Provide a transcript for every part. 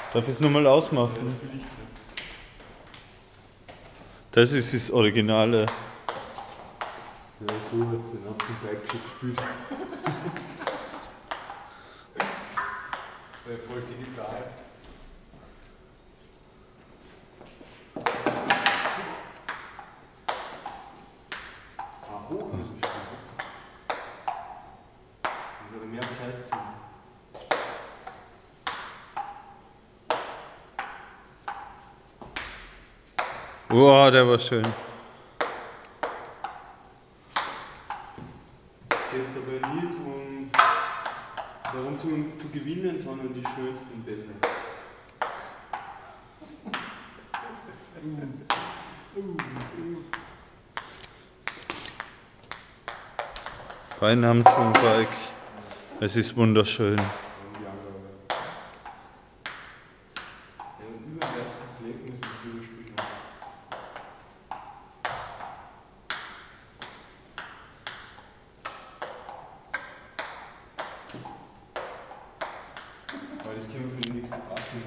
Darf ich es nochmal ausmachen? Das ist das Originale. Ja, so hat es den auf dem Bike schon gespielt. Der voll digital. Hoch muss ich spielen. Ich habe mehr Zeit zu. Wow, der war schön. Es geht dabei nicht darum zu gewinnen, sondern die schönsten Bälle. Beinahe am Dschungelbike. Es ist wunderschön. Über den ersten Fleck muss man drüber spielen. Aber das können wir für die nächste Frage.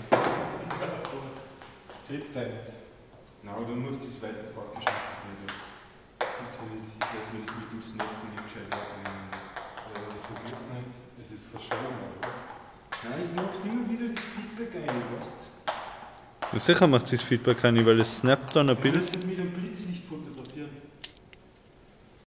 Z-Tennis. Na, aber dann muss das weiter fortgeschritten sein. Okay, ich weiß mir das mit dem Snappen nicht gescheit abnehmen. Ja, aber das geht jetzt nicht. Es ist verschoben, oder was? Nein, es macht immer wieder das Feedback ein, weißt du? Sicher macht sich das Feedback nicht, weil es snappt dann ein Wenn Bild. es mit einem Blitzlicht fotografiert.